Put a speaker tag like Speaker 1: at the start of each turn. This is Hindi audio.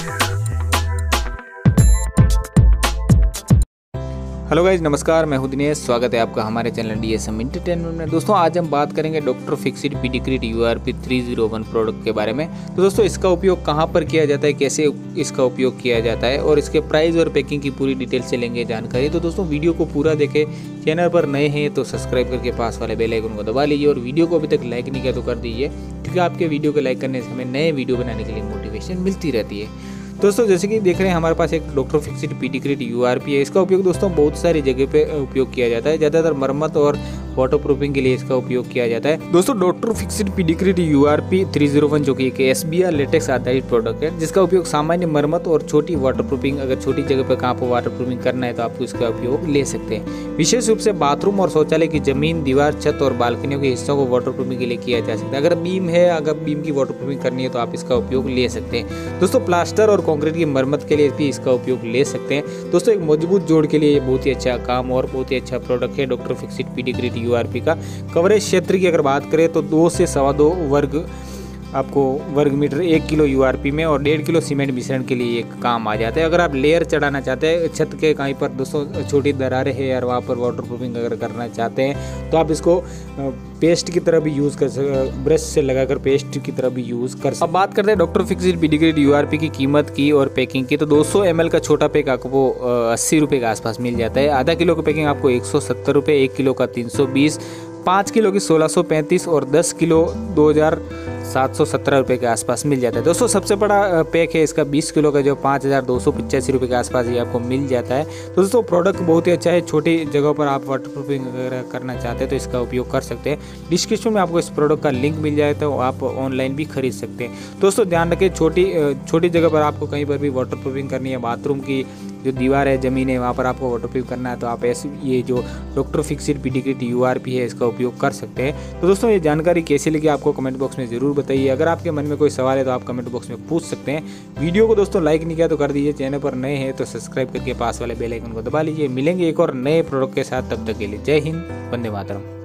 Speaker 1: हेलो गाइज, नमस्कार। मैं हूं दिनेश। स्वागत है आपका हमारे चैनल डीएसएम एंटरटेनमेंट में। दोस्तों, आज हम बात करेंगे doctor Fixit Pidicrete URP 301 product के बारे में। तो दोस्तों, इसका उपयोग कहां पर किया जाता है, कैसे इसका उपयोग किया जाता है और इसके प्राइस और पैकिंग की पूरी डिटेल से लेंगे जानकारी। तो दोस्तों, वीडियो को पूरा देखें। चैनल पर नए हैं तो सब्सक्राइब करके पास वाले बेल आइकन को दबा लीजिए और वीडियो को अभी तक लाइक नहीं किया तो कर दीजिए, क्योंकि आपके वीडियो को लाइक करने से हमें नए वीडियो बनाने के लिए मोटिवेशन मिलती रहती है। दोस्तों, जैसे कि देख रहे हैं हमारे पास एक डॉक्टर फिक्सिड पीडिक्रिट URP है। इसका उपयोग दोस्तों बहुत सारी जगह पे उपयोग किया जाता है। ज़्यादातर मरम्मत और वाटर प्रूफिंग के लिए इसका उपयोग किया जाता है। दोस्तों, डॉक्टर फिक्सिड पीडिक्रिट URP 301 जो कि एक SBR लेटेक्स आधारित प्रोडक्ट है, जिसका उपयोग सामान्य मरम्मत और छोटी वाटर प्रूफिंग, अगर छोटी जगह पर कहाँ पर वाटर प्रूफिंग करना है तो आपको इसका उपयोग ले सकते हैं। विशेष रूप से बाथरूम और शौचालय की जमीन, दीवार, छत और बालकनियों के हिस्सों को वाटर प्रूफिंग के लिए किया जा सकता है। अगर बीम है, अगर बीम की वाटर प्रूफिंग करनी है तो आप इसका उपयोग ले सकते हैं। दोस्तों, प्लास्टर और कंक्रीट की मरम्मत के लिए भी इसका उपयोग ले सकते हैं। दोस्तों, एक मजबूत जोड़ के लिए ये बहुत ही अच्छा काम और बहुत ही अच्छा प्रोडक्ट है डॉक्टर फिक्सिड पीडिक्रिट URP का। कवरेज क्षेत्र की अगर बात करें तो 2 से 2.25 वर्ग आपको वर्ग मीटर 1 किलो URP में और 1.5 किलो सीमेंट मिश्रण के लिए एक काम आ जाता है। अगर आप लेयर चढ़ाना चाहते हैं छत के कहीं पर, दोस्तों छोटी दरारें हैं यार, वहाँ पर वाटर प्रूफिंग अगर करना चाहते हैं तो आप इसको पेस्ट की तरह भी यूज़ कर सकते, ब्रश से लगाकर पेस्ट की तरह भी यूज़ कर सकते। अब बात करते हैं डॉक्टर फिक्सिड पीडिक्रिट URP की कीमत की और पैकिंग की। तो 200 ml का छोटा पैक आपको 80 रुपये के आसपास मिल जाता है। आधा किलो का पैकिंग आपको 170 रुपये, 1 किलो का 320, 5 किलो की 1635 और 10 किलो 2717 रुपये के आसपास मिल जाता है। दोस्तों, सबसे बड़ा पैक है इसका 20 किलो का, जो 5285 रुपये के आसपास ये आपको मिल जाता है। तो दोस्तों, प्रोडक्ट बहुत ही अच्छा है। छोटी जगहों पर आप वाटर प्रूफिंग वगैरह करना चाहते हैं तो इसका उपयोग कर सकते हैं। डिस्क्रिप्शन में आपको इस प्रोडक्ट का लिंक मिल जाए तो आप ऑनलाइन भी खरीद सकते हैं। दोस्तों, ध्यान रखें, छोटी जगह पर आपको कहीं पर भी वाटर प्रूफिंग करनी है, बाथरूम की जो दीवार है, ज़मीन है, वहाँ पर आपको वाटर प्रूफ करना है तो आप ऐसे ये जो डॉक्टर फिक्सिड पीडिक्रिट URP है इसका उपयोग कर सकते हैं। तो दोस्तों, ये जानकारी कैसी लगी आपको कमेंट बॉक्स में ज़रूर बताइए। अगर आपके मन में कोई सवाल है तो आप कमेंट बॉक्स में पूछ सकते हैं। वीडियो को दोस्तों लाइक नहीं किया तो कर दीजिए। चैनल पर नए हैं तो सब्सक्राइब करके पास वाले बेल आइकन को दबा लीजिए। मिलेंगे एक और नए प्रोडक्ट के साथ, तब तक के लिए जय हिंद, वंदे मातरम।